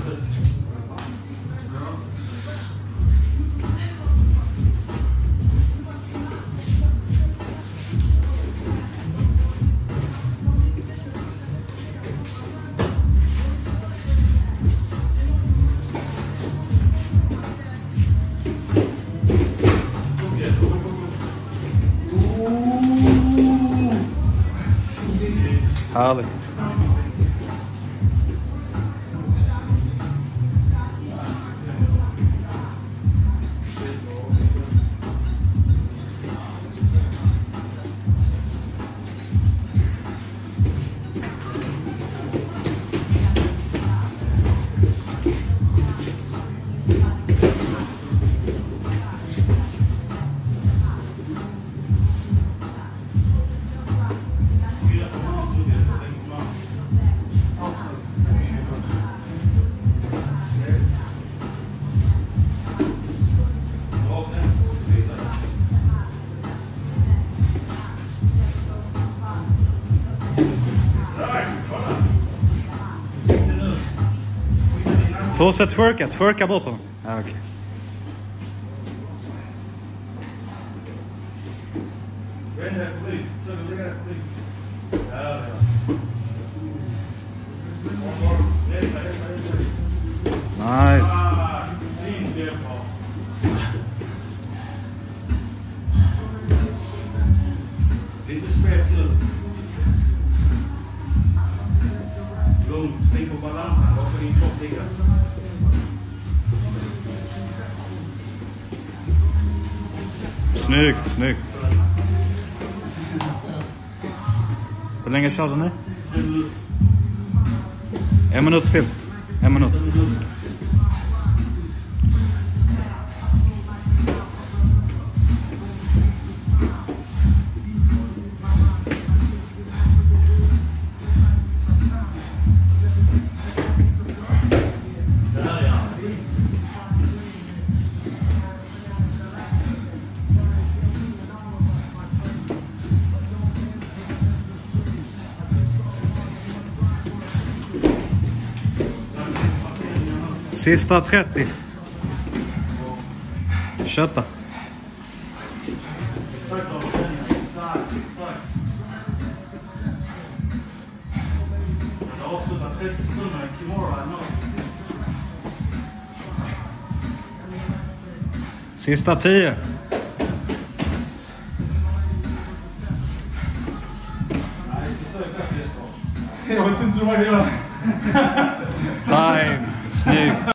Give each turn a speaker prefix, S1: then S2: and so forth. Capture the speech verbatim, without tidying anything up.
S1: Härligt. Fortsätt twerka, twerka bort honom. Ja, okej. Nice.
S2: Lite spät nu. Lugnt, tänk på balansen. Varför din kropp ligga?
S1: Snyggt, snyggt. Hur länge körde ni? En minut till. En minut. Sista trettio. Kötta. Sista tio.
S2: Jag vet inte vad det gör.
S1: Time. Snyggt.